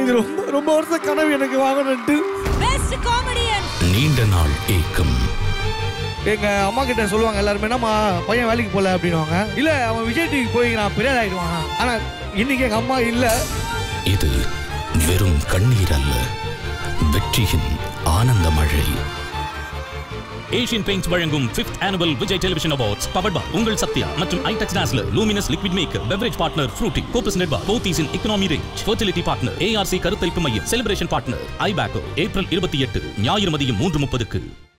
இது ரொம்ப வருஷ கனவு எனக்கு வாங்கணும்ட்டு. Best comedian. நீண்ட நாள் ஏக்கம். எங்க அம்மா கிட்ட சொல்லுவாங்க எல்லாருமே, என்னம்மா பையன் வேலைக்கு போல அப்படின்வாங்க. இல்ல அவன் விஜய் டிவிக்கு போய் நான் பெரிய ஆயிடுவாங்க. ஆனா இன்னைக்கு எங்க அம்மா இல்ல. இது வெறும் கண்ணீர் அல்ல, வெற்றியின் ஆனந்த மழை. ஏஷியன் பெயிண்ட்ஸ் வழங்கும் 5th annual Vijay Television Awards powered by உங்கள் சத்யா மற்றும் Eyetex Dazzler, luminous liquid maker, beverage partner Frooti, co-presented by Pothys in economy range, fertility partner ARC கருத்தரிப்பு மையம், செலிப்ரேஷன் பார்ட்னர் ஐபேக்கோ. ஏப்ரல் 28 ஞாயிறு மதியம் 3:30க்கு.